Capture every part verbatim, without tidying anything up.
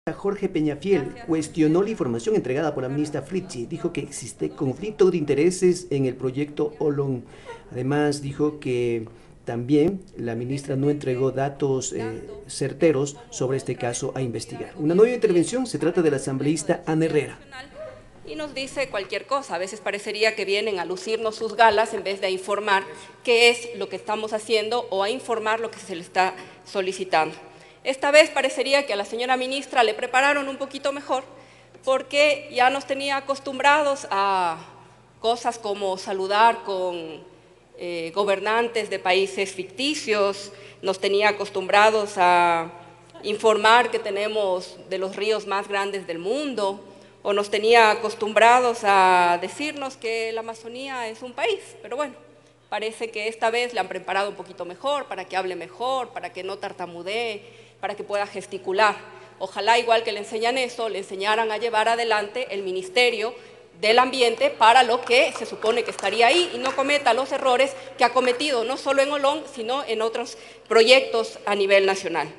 Jorge Peñafiel cuestionó la información entregada por la ministra Fritzi. Dijo que existe conflicto de intereses en el proyecto Olón. Además, dijo que también la ministra no entregó datos eh, certeros sobre este caso a investigar. Una nueva intervención se trata del asambleísta Ana Herrera. Y nos dice cualquier cosa. A veces parecería que vienen a lucirnos sus galas en vez de a informar qué es lo que estamos haciendo o a informar lo que se le está solicitando. Esta vez parecería que a la señora ministra le prepararon un poquito mejor porque ya nos tenía acostumbrados a cosas como saludar con eh, gobernantes de países ficticios, nos tenía acostumbrados a informar que tenemos de los ríos más grandes del mundo, o nos tenía acostumbrados a decirnos que la Amazonía es un país, pero bueno, parece que esta vez le han preparado un poquito mejor, para que hable mejor, para que no tartamudee, para que pueda gesticular. Ojalá, igual que le enseñan eso, le enseñaran a llevar adelante el Ministerio del Ambiente para lo que se supone que estaría ahí y no cometa los errores que ha cometido no solo en Olón, sino en otros proyectos a nivel nacional.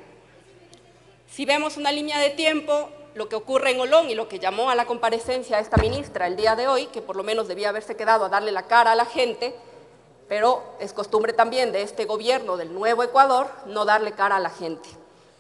Si vemos una línea de tiempo, lo que ocurre en Olón y lo que llamó a la comparecencia a esta ministra el día de hoy, que por lo menos debía haberse quedado a darle la cara a la gente, pero es costumbre también de este gobierno del Nuevo Ecuador no darle cara a la gente.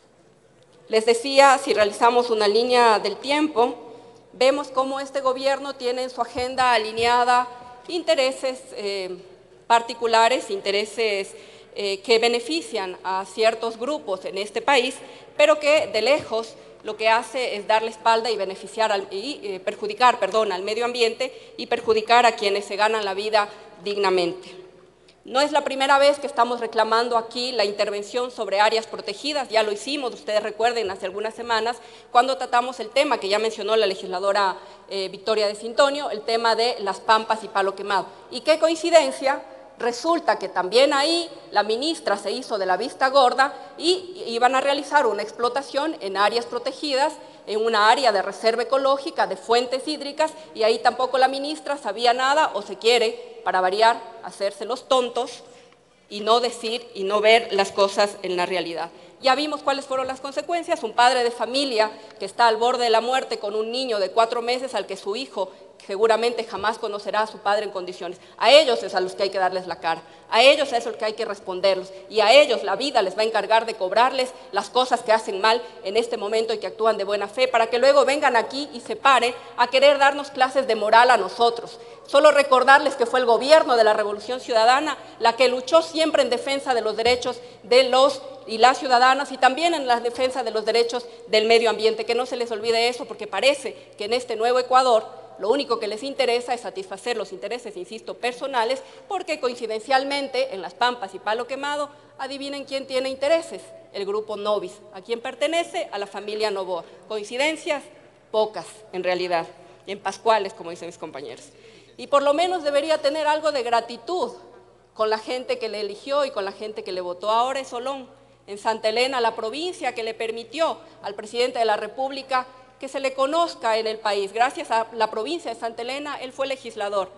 Les decía, si realizamos una línea del tiempo, vemos cómo este gobierno tiene en su agenda alineada intereses eh, particulares, intereses eh, que benefician a ciertos grupos en este país, pero que de lejos lo que hace es darle espalda y beneficiar al, y eh, perjudicar, perdón, al medio ambiente y perjudicar a quienes se ganan la vida dignamente. No es la primera vez que estamos reclamando aquí la intervención sobre áreas protegidas, ya lo hicimos, ustedes recuerden, hace algunas semanas, cuando tratamos el tema que ya mencionó la legisladora eh, Victoria de Cintonio, el tema de las pampas y palo quemado. Y qué coincidencia, resulta que también ahí la ministra se hizo de la vista gorda y iban a realizar una explotación en áreas protegidas, en una área de reserva ecológica, de fuentes hídricas, y ahí tampoco la ministra sabía nada o se quiere, para variar, hacerse los tontos y no decir y no ver las cosas en la realidad. Ya vimos cuáles fueron las consecuencias, un padre de familia que está al borde de la muerte con un niño de cuatro meses al que su hijo seguramente jamás conocerá a su padre en condiciones. A ellos es a los que hay que darles la cara, a ellos es a los que hay que responderlos y a ellos la vida les va a encargar de cobrarles las cosas que hacen mal en este momento y que actúan de buena fe para que luego vengan aquí y se paren a querer darnos clases de moral a nosotros. Solo recordarles que fue el gobierno de la Revolución Ciudadana la que luchó siempre en defensa de los derechos de los y las ciudadanas y también en la defensa de los derechos del medio ambiente, que no se les olvide eso porque parece que en este nuevo Ecuador lo único que les interesa es satisfacer los intereses, insisto, personales, porque coincidencialmente en Las Pampas y Palo Quemado, adivinen quién tiene intereses, el grupo Novis, a quien pertenece a la familia Novoa. Coincidencias pocas en realidad, en Pascuales, como dicen mis compañeros. Y por lo menos debería tener algo de gratitud con la gente que le eligió y con la gente que le votó. Ahora es Olón, en Santa Elena, la provincia que le permitió al presidente de la República que se le conozca en el país. Gracias a la provincia de Santa Elena, él fue legislador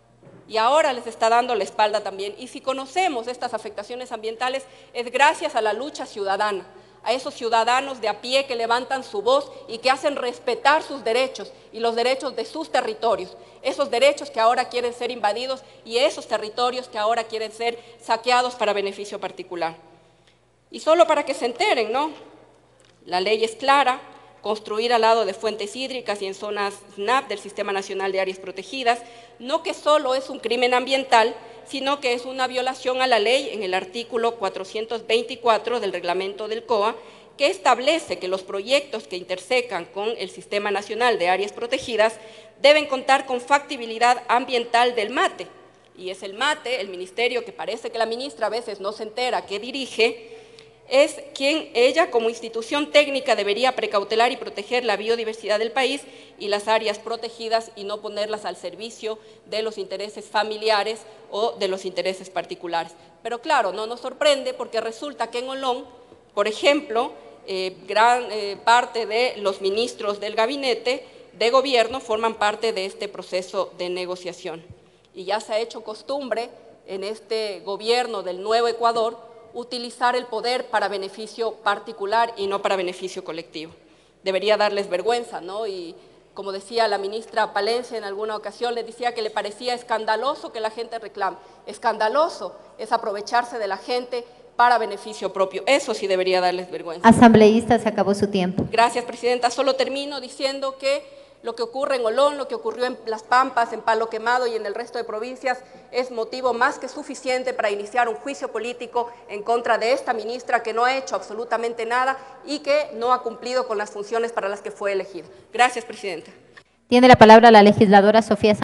y ahora les está dando la espalda también. Y si conocemos estas afectaciones ambientales es gracias a la lucha ciudadana, a esos ciudadanos de a pie que levantan su voz y que hacen respetar sus derechos y los derechos de sus territorios, esos derechos que ahora quieren ser invadidos y esos territorios que ahora quieren ser saqueados para beneficio particular. Y solo para que se enteren, ¿no? La ley es clara. Construir al lado de fuentes hídricas y en zonas S N A P del Sistema Nacional de Áreas Protegidas, no que solo es un crimen ambiental, sino que es una violación a la ley en el artículo cuatrocientos veinticuatro del reglamento del C O A, que establece que los proyectos que intersecan con el Sistema Nacional de Áreas Protegidas deben contar con factibilidad ambiental del MATE. Y es el MATE, el ministerio que parece que la ministra a veces no se entera que dirige, es quien ella como institución técnica debería precautelar y proteger la biodiversidad del país y las áreas protegidas y no ponerlas al servicio de los intereses familiares o de los intereses particulares. Pero claro, no nos sorprende porque resulta que en Olón, por ejemplo, eh, gran eh, parte de los ministros del gabinete de gobierno forman parte de este proceso de negociación. Y ya se ha hecho costumbre en este gobierno del Nuevo Ecuador utilizar el poder para beneficio particular y no para beneficio colectivo. debería darles vergüenza, ¿no? Y como decía la ministra Palencia en alguna ocasión, les decía que le parecía escandaloso que la gente reclame. Escandaloso es aprovecharse de la gente para beneficio propio. Eso sí debería darles vergüenza. Asambleísta, se acabó su tiempo. Gracias, presidenta. Solo termino diciendo que lo que ocurre en Olón, lo que ocurrió en Las Pampas, en Palo Quemado y en el resto de provincias es motivo más que suficiente para iniciar un juicio político en contra de esta ministra que no ha hecho absolutamente nada y que no ha cumplido con las funciones para las que fue elegida. Gracias, presidenta. Tiene la palabra la legisladora Sofía